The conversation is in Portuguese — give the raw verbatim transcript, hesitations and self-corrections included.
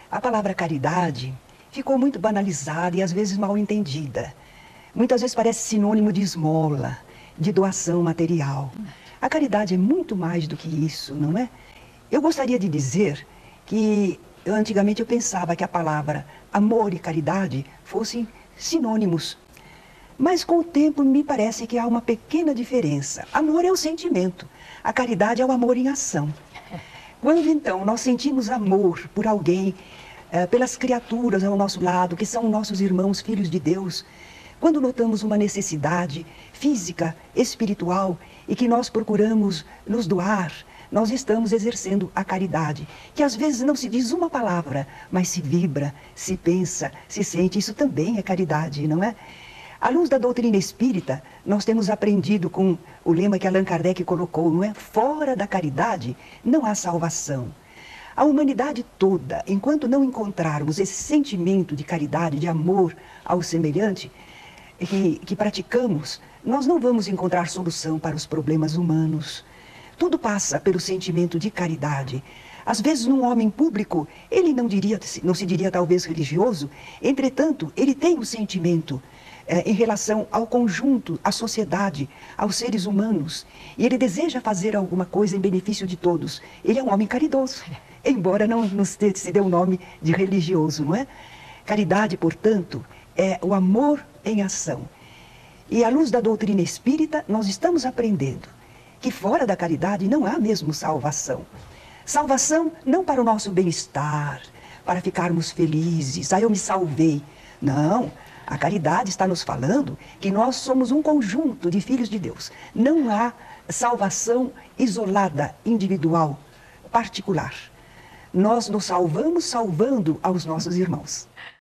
A palavra caridade ficou muito banalizada e às vezes mal entendida. Muitas vezes parece sinônimo de esmola, de doação material. A caridade é muito mais do que isso, não é? Eu gostaria de dizer que antigamente eu pensava que a palavra amor e caridade fossem sinônimos. Mas com o tempo me parece que há uma pequena diferença. Amor é o sentimento, a caridade é o amor em ação. Quando então nós sentimos amor por alguém, eh, pelas criaturas ao nosso lado, que são nossos irmãos, filhos de Deus, quando notamos uma necessidade física, espiritual, e que nós procuramos nos doar, nós estamos exercendo a caridade, que às vezes não se diz uma palavra, mas se vibra, se pensa, se sente. Isso também é caridade, não é? À luz da doutrina espírita, nós temos aprendido com o lema que Allan Kardec colocou, não é? Fora da caridade não há salvação. A humanidade toda, enquanto não encontrarmos esse sentimento de caridade, de amor ao semelhante, que, que praticamos, nós não vamos encontrar solução para os problemas humanos. Tudo passa pelo sentimento de caridade. Às vezes, num homem público, ele não, diria, não se diria talvez religioso, entretanto, ele tem o sentimento eh, em relação ao conjunto, à sociedade, aos seres humanos. E ele deseja fazer alguma coisa em benefício de todos. Ele é um homem caridoso, embora não, não se dê o nome de religioso, não é? Caridade, portanto, é o amor em ação. E à luz da doutrina espírita, nós estamos aprendendo que fora da caridade não há mesmo salvação. Salvação não para o nosso bem-estar, para ficarmos felizes, ah, eu me salvei. Não, a caridade está nos falando que nós somos um conjunto de filhos de Deus. Não há salvação isolada, individual, particular. Nós nos salvamos salvando aos nossos irmãos.